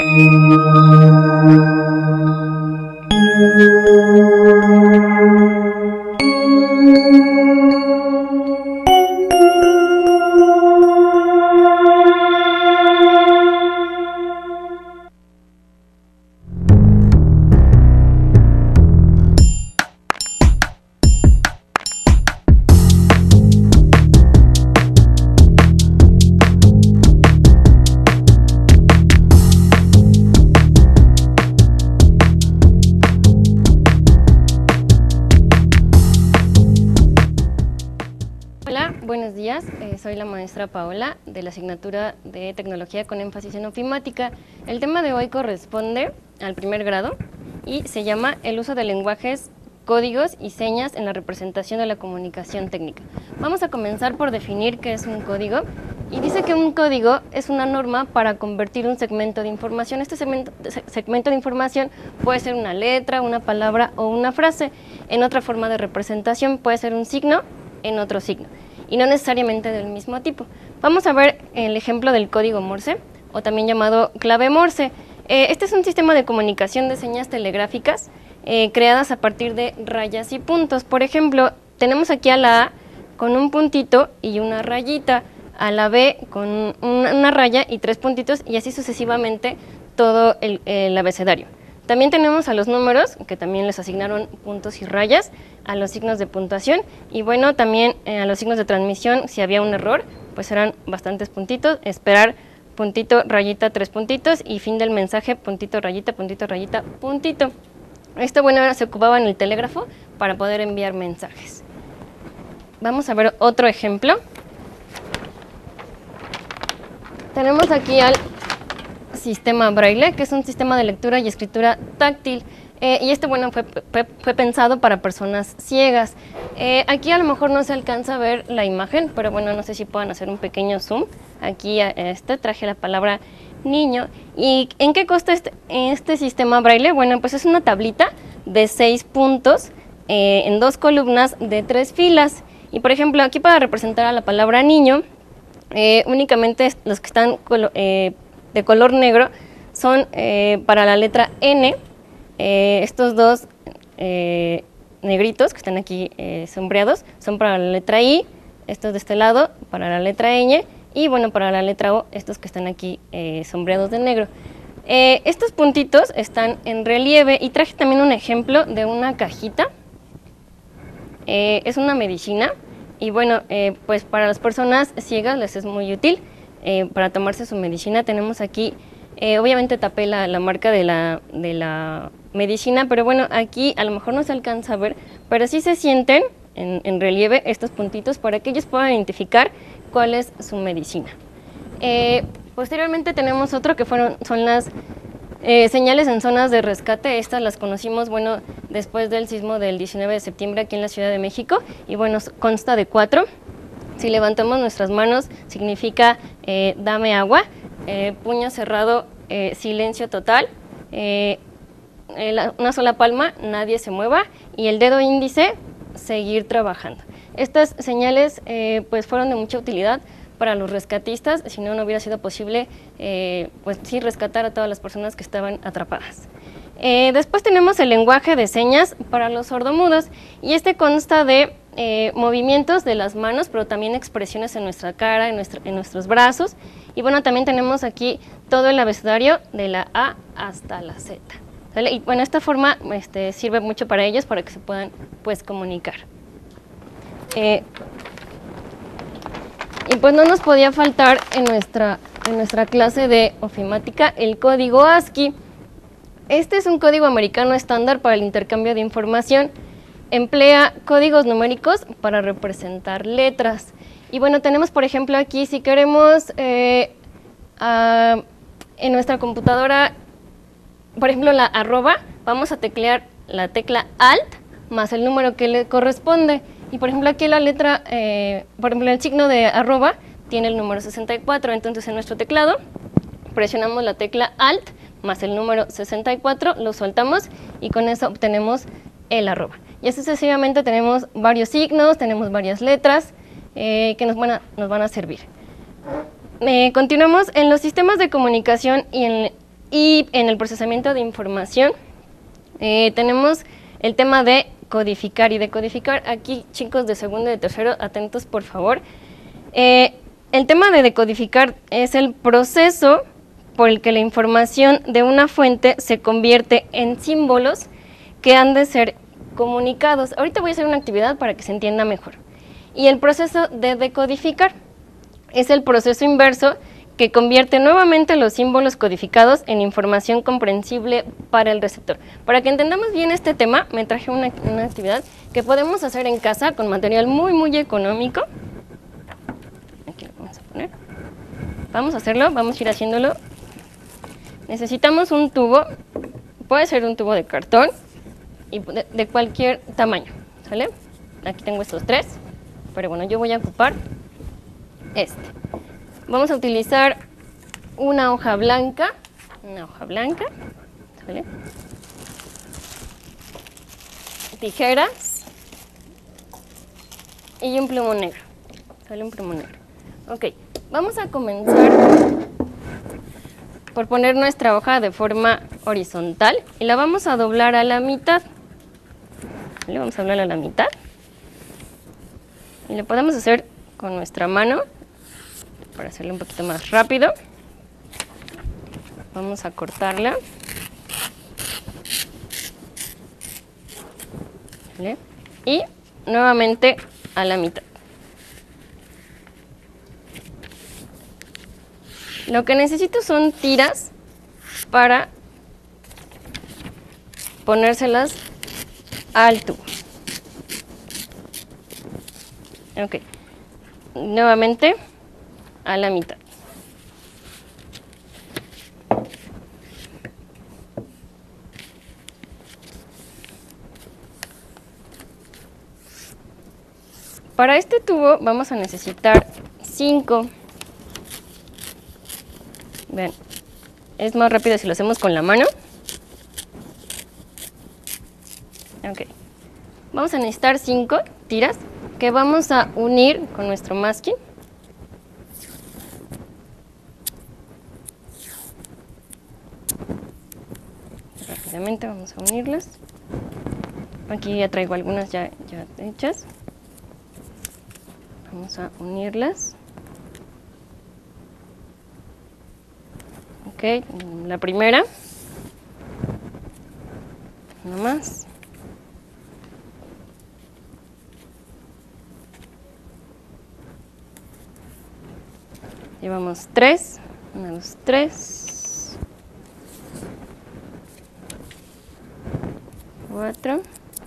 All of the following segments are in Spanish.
Buenos días, soy la maestra Paola de la asignatura de Tecnología con énfasis en ofimática. El tema de hoy corresponde al primer grado y se llama el uso de lenguajes, códigos y señas en la representación de la comunicación técnica. Vamos a comenzar por definir qué es un código y dice que un código es una norma para convertir un segmento de información. Este segmento de información puede ser una letra, una palabra o una frase. En otra forma de representación puede ser un signo en otro signo, y no necesariamente del mismo tipo. Vamos a ver el ejemplo del código Morse, o también llamado clave Morse. Este es un sistema de comunicación de señas telegráficas creadas a partir de rayas y puntos. Por ejemplo, tenemos aquí a la A con un puntito y una rayita, a la B con una raya y 3 puntitos, y así sucesivamente todo el abecedario. También tenemos a los números, que también les asignaron puntos y rayas, a los signos de puntuación, y bueno, también a los signos de transmisión. Si había un error, pues eran bastantes puntitos, esperar, puntito, rayita, 3 puntitos, y fin del mensaje, puntito, rayita, puntito. Esto, bueno, ahora se ocupaba en el telégrafo para poder enviar mensajes. Vamos a ver otro ejemplo. Tenemos aquí al sistema Braille, que es un sistema de lectura y escritura táctil, y este, bueno, fue pensado para personas ciegas. Aquí a lo mejor no se alcanza a ver la imagen, pero bueno, no sé si puedan hacer un pequeño zoom. Aquí traje la palabra niño. ¿Y en qué consta este sistema Braille? Bueno, pues es una tablita de 6 puntos en 2 columnas de 3 filas. Y por ejemplo, aquí para representar a la palabra niño, únicamente los que están de color negro son para la letra N, estos dos negritos que están aquí sombreados son para la letra I, estos de este lado para la letra Ñ, y bueno, para la letra O, estos que están aquí sombreados de negro. Estos puntitos están en relieve, y traje también un ejemplo de una cajita. Es una medicina, y bueno, pues para las personas ciegas les es muy útil. Para tomarse su medicina. Tenemos aquí, obviamente tapé la marca de la medicina, pero bueno, aquí a lo mejor no se alcanza a ver, pero sí se sienten en relieve estos puntitos para que ellos puedan identificar cuál es su medicina. Posteriormente tenemos otro que son las señales en zonas de rescate. Estas las conocimos, bueno, después del sismo del 19 de septiembre aquí en la Ciudad de México, y bueno, consta de 4. Si levantamos nuestras manos, significa dame agua, puño cerrado, silencio total, una sola palma, nadie se mueva, y el dedo índice, seguir trabajando. Estas señales pues fueron de mucha utilidad para los rescatistas. Si no, no hubiera sido posible pues sí rescatar a todas las personas que estaban atrapadas. Después tenemos el lenguaje de señas para los sordomudos, y este consta de movimientos de las manos, pero también expresiones en nuestra cara, en nuestros brazos, y bueno, también tenemos aquí todo el abecedario de la A hasta la Z, ¿sale? Y bueno, esta forma sirve mucho para ellos, para que se puedan pues comunicar. Y pues no nos podía faltar en nuestra clase de ofimática el código ASCII. Este es un código americano estándar para el intercambio de información. Emplea códigos numéricos para representar letras. Y bueno, tenemos por ejemplo aquí, si queremos en nuestra computadora, por ejemplo la arroba, vamos a teclear la tecla Alt más el número que le corresponde. Y por ejemplo aquí la letra, por ejemplo el signo de arroba tiene el número 64, entonces en nuestro teclado presionamos la tecla Alt más el número 64, lo soltamos y con eso obtenemos el arroba. Y así sucesivamente tenemos varios signos, tenemos varias letras que nos van a servir. Continuamos en los sistemas de comunicación y en Y en el procesamiento de información tenemos el tema de codificar y decodificar. Aquí, chicos de segundo y de tercero, atentos por favor. El tema de decodificar es el proceso por el que la información de una fuente se convierte en símbolos que han de ser comunicados. Ahorita voy a hacer una actividad para que se entienda mejor. Y el proceso de decodificar es el proceso inverso que convierte nuevamente los símbolos codificados en información comprensible para el receptor. Para que entendamos bien este tema, me traje una actividad que podemos hacer en casa con material muy económico. Aquí lo vamos a poner. Vamos a hacerlo, vamos a ir haciéndolo. Necesitamos un tubo, puede ser un tubo de cartón y de cualquier tamaño, ¿sale? Aquí tengo estos 3, pero bueno, yo voy a ocupar este. Vamos a utilizar una hoja blanca, ¿sale? Tijeras y un plumón negro, ¿sale? Un plumón negro. Ok, vamos a comenzar por poner nuestra hoja de forma horizontal y la vamos a doblar a la mitad. ¿Vale? Vamos a doblarla a la mitad y lo podemos hacer con nuestra mano para hacerlo un poquito más rápido. Vamos a cortarla. ¿Vale? Y nuevamente a la mitad. Lo que necesito son tiras para ponérselas al tubo. Ok. Nuevamente a la mitad. Para este tubo vamos a necesitar 5. Vean, es más rápido si lo hacemos con la mano. Ok. Vamos a necesitar 5 tiras que vamos a unir con nuestro masking. Rápidamente vamos a unirlas. Aquí ya traigo algunas ya hechas. Vamos a unirlas. Ok, la primera. Una más. Llevamos 3. 1, 2, 3. 4.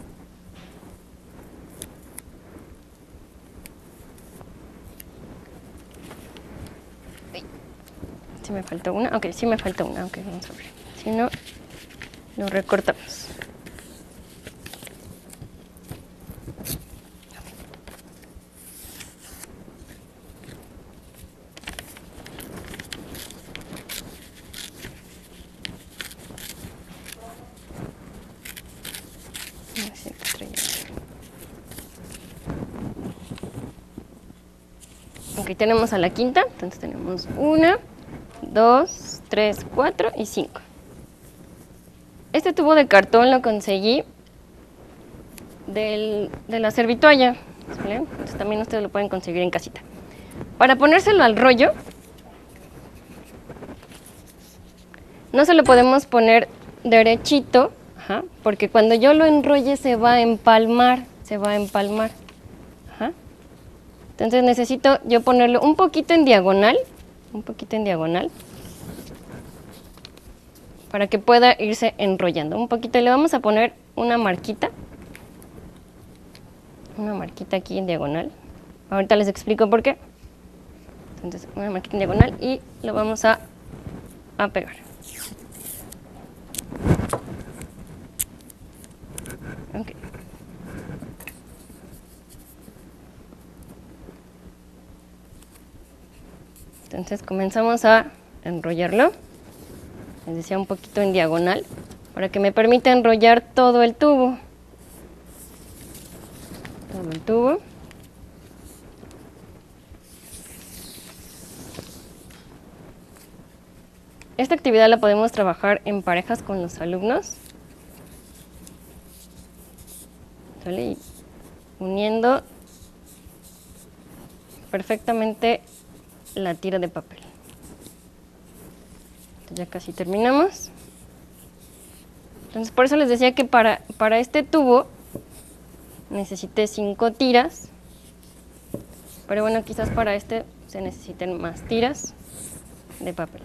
Si me falta una. Ok, sí me falta una. Ok, vamos a ver. Si no, lo recortamos. Ok, tenemos a la quinta, entonces tenemos 1, 2, 3, 4 y 5. Este tubo de cartón lo conseguí de la servitoalla, ¿vale? Entonces también ustedes lo pueden conseguir en casita. Para ponérselo al rollo, no se lo podemos poner derechito, porque cuando yo lo enrolle se va a empalmar, Entonces necesito yo ponerlo un poquito en diagonal, para que pueda irse enrollando un poquito. Y le vamos a poner una marquita aquí en diagonal. Ahorita les explico por qué. Entonces, una marquita en diagonal y lo vamos a pegar. Ok. Entonces comenzamos a enrollarlo, les decía un poquito en diagonal, para que me permita enrollar todo el tubo. esta actividad la podemos trabajar en parejas con los alumnos. ¿Sale? Y uniendo perfectamente la tira de papel. Entonces ya casi terminamos. Entonces por eso les decía que para este tubo necesité 5 tiras, pero bueno, quizás para este se necesiten más tiras de papel.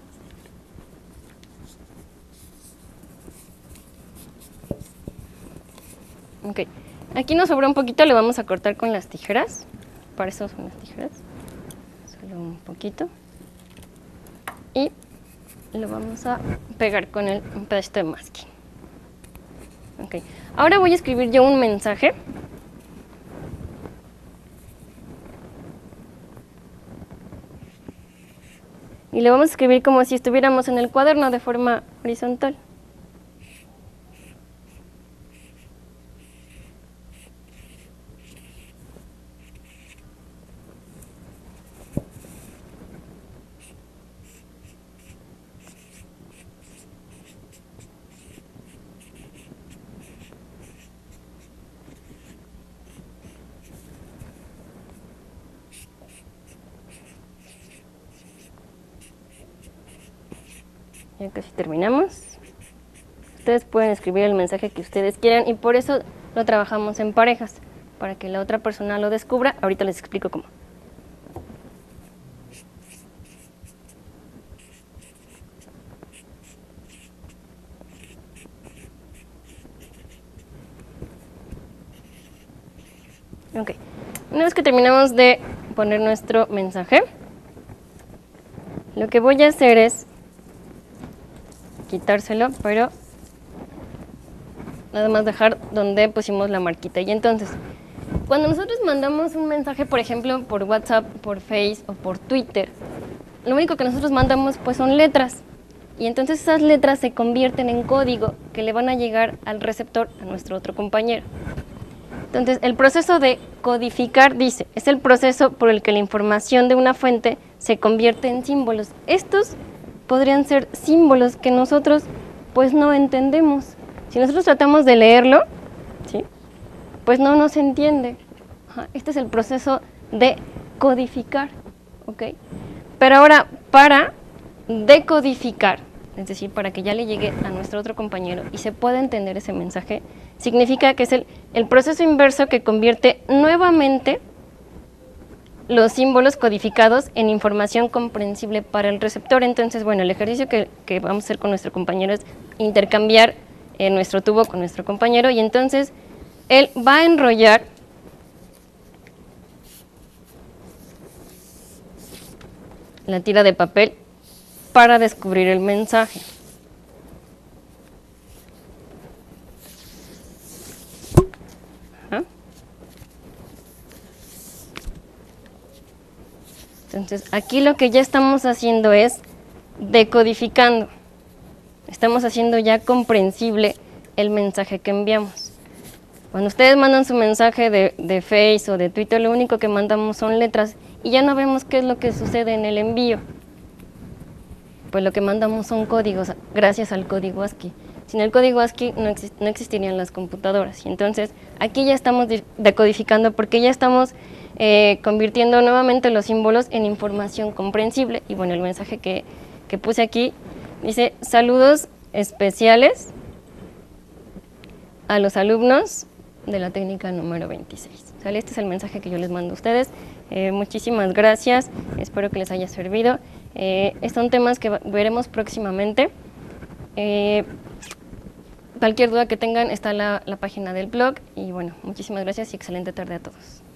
Ok, aquí nos sobra un poquito, le vamos a cortar con las tijeras. Para eso son las tijeras. Solo un poquito. Y lo vamos a pegar con un pedacito de masking. Ok, ahora voy a escribir yo un mensaje. Y lo vamos a escribir como si estuviéramos en el cuaderno de forma horizontal. Ya casi terminamos. Ustedes pueden escribir el mensaje que ustedes quieran y por eso lo trabajamos en parejas, para que la otra persona lo descubra. Ahorita les explico cómo. Ok, una vez que terminamos de poner nuestro mensaje, lo que voy a hacer es quitárselo, pero nada más dejar donde pusimos la marquita. Y entonces, cuando nosotros mandamos un mensaje, por ejemplo, por WhatsApp, por Face o por Twitter, lo único que nosotros mandamos pues son letras. Y entonces esas letras se convierten en código que le van a llegar al receptor, a nuestro otro compañero. Entonces, el proceso de codificar, dice, es el proceso por el que la información de una fuente se convierte en símbolos. Estos podrían ser símbolos que nosotros pues no entendemos. Si nosotros tratamos de leerlo, ¿sí?, pues no nos entiende. Este es el proceso de codificar, ¿ok? Pero ahora, para decodificar, es decir, para que ya le llegue a nuestro otro compañero y se pueda entender ese mensaje, significa que es el proceso inverso que convierte nuevamente los símbolos codificados en información comprensible para el receptor. Entonces, bueno, el ejercicio que vamos a hacer con nuestro compañero es intercambiar nuestro tubo con nuestro compañero y entonces él va a enrollar la tira de papel para descubrir el mensaje. Entonces, aquí lo que ya estamos haciendo es decodificando. Estamos haciendo ya comprensible el mensaje que enviamos. Cuando ustedes mandan su mensaje de Face o de Twitter, lo único que mandamos son letras y ya no vemos qué es lo que sucede en el envío. Pues lo que mandamos son códigos, gracias al código ASCII. Sin el código ASCII no existirían las computadoras. Y entonces, aquí ya estamos decodificando porque ya estamos convirtiendo nuevamente los símbolos en información comprensible. Y bueno, el mensaje que puse aquí dice: saludos especiales a los alumnos de la técnica número 26. ¿Sale? Este es el mensaje que yo les mando a ustedes. Muchísimas gracias, espero que les haya servido. Son temas que veremos próximamente. Cualquier duda que tengan está la página del blog. Y bueno, muchísimas gracias y excelente tarde a todos.